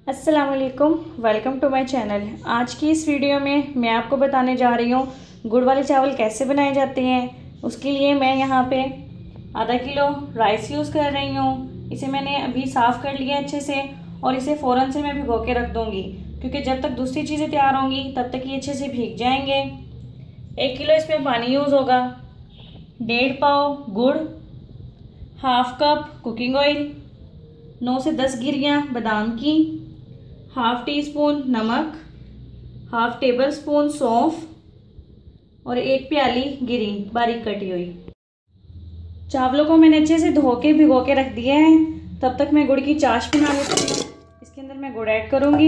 अस्सलाम वालेकुम, welcome to my channel. आज की इस वीडियो में मैं आपको बताने जा रही हूँ गुड़ वाले चावल कैसे बनाए जाते हैं। उसके लिए मैं यहाँ पे आधा किलो राइस यूज़ कर रही हूँ। इसे मैंने अभी साफ़ कर लिया अच्छे से और इसे फ़ौरन से मैं भिगो के रख दूँगी, क्योंकि जब तक दूसरी चीज़ें तैयार होंगी तब तक ये अच्छे से भीग जाएंगे। 1 किलो इसमें पानी यूज़ होगा, 1.5 पाव गुड़, हाफ कप कुकिंग ऑयल, 9 से 10 गिरियाँ बादाम की, हाफ टी स्पून नमक, हाफ टेबल स्पून सौंफ और 1 प्याली गिरी बारीक कटी हुई। चावलों को मैंने अच्छे से धो के भिगो के रख दिया है। तब तक मैं गुड़ की चाश बना लेती हूँ। इसके अंदर मैं गुड़ ऐड करूँगी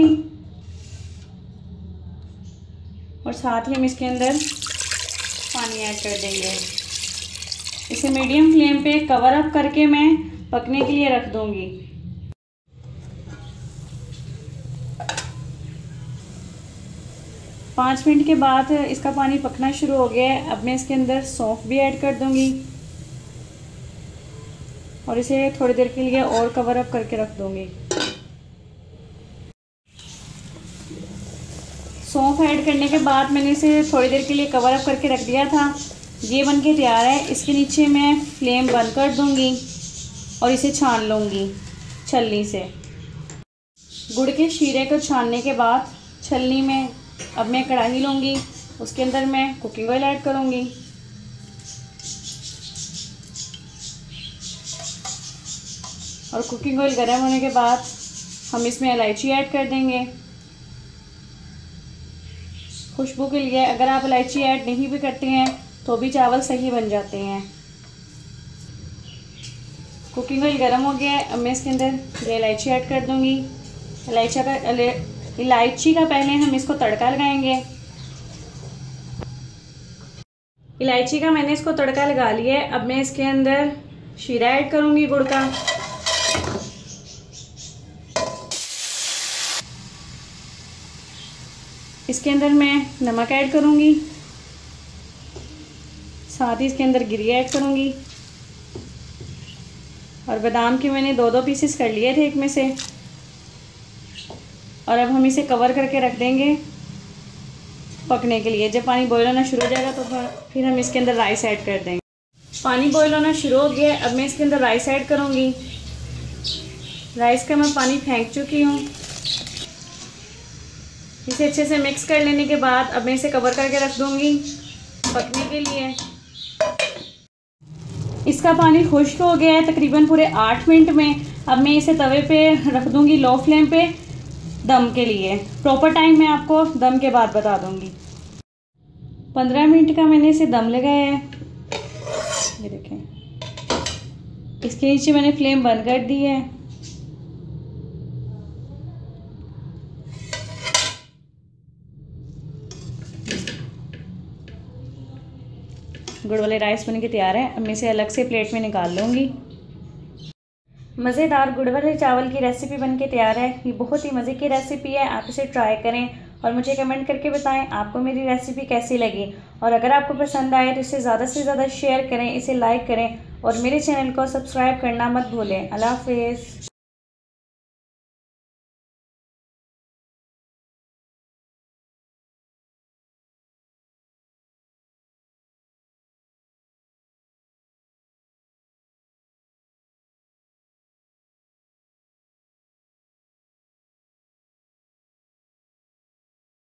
और साथ ही हम इसके अंदर पानी ऐड कर देंगे। इसे मीडियम फ्लेम पे कवर अप करके मैं पकने के लिए रख दूँगी। पाँच मिनट के बाद इसका पानी पकना शुरू हो गया है। अब मैं इसके अंदर सौंफ भी ऐड कर दूंगी और इसे थोड़ी देर के लिए और कवर अप करके रख दूंगी। सौंफ ऐड करने के बाद मैंने इसे थोड़ी देर के लिए कवर अप करके रख दिया था। ये बनके तैयार है। इसके नीचे मैं फ्लेम बंद कर दूंगी और इसे छान लूँगी छलनी से। गुड़ के शीरे को छानने के बाद छलनी में अब मैं कढ़ाई लूँगी। उसके अंदर मैं कुकिंग ऑयल ऐड करूँगी और कुकिंग ऑयल गर्म होने के बाद हम इसमें इलायची ऐड कर देंगे खुशबू के लिए। अगर आप इलायची ऐड नहीं भी करते हैं तो भी चावल सही बन जाते हैं। कुकिंग ऑयल गर्म हो गया है। अब मैं इसके अंदर ये इलायची ऐड कर दूँगी। इलायची का पहले हम इसको तड़का लगाएंगे। इलायची का मैंने इसको तड़का लगा लिया है। अब मैं इसके अंदर शीरा ऐड करूंगी गुड़ का। इसके अंदर मैं नमक ऐड करूंगी, साथ ही इसके अंदर गिरी ऐड करूंगी और बादाम के मैंने 2-2 पीसेस कर लिए थे एक में से। और अब हम इसे कवर करके रख देंगे पकने के लिए। जब पानी बॉईल होना शुरू हो जाएगा तो फिर हम इसके अंदर राइस ऐड कर देंगे। पानी बॉईल होना शुरू हो गया है। अब मैं इसके अंदर राइस ऐड करूँगी। राइस का मैं पानी फेंक चुकी हूँ। इसे अच्छे से मिक्स कर लेने के बाद अब मैं इसे कवर करके रख दूँगी पकने के लिए। इसका पानी खुश्क हो गया है तकरीबन पूरे 8 मिनट में। अब मैं इसे तवे पे रख दूँगी लो फ्लेम पे दम के लिए। प्रॉपर टाइम मैं आपको दम के बाद बता दूंगी। 15 मिनट का मैंने इसे दम लगाया है। ये देखें, इसके नीचे मैंने फ्लेम बंद कर दी है। गुड़ वाले राइस बन के तैयार है। अब मैं इसे अलग से प्लेट में निकाल लूँगी। मज़ेदार गुड़ वाले चावल की रेसिपी बनके तैयार है। ये बहुत ही मज़े की रेसिपी है। आप इसे ट्राई करें और मुझे कमेंट करके बताएं आपको मेरी रेसिपी कैसी लगी। और अगर आपको पसंद आए तो इसे ज़्यादा से ज़्यादा शेयर करें, इसे लाइक करें और मेरे चैनल को सब्सक्राइब करना मत भूलें। अल्लाह हाफ़िज़।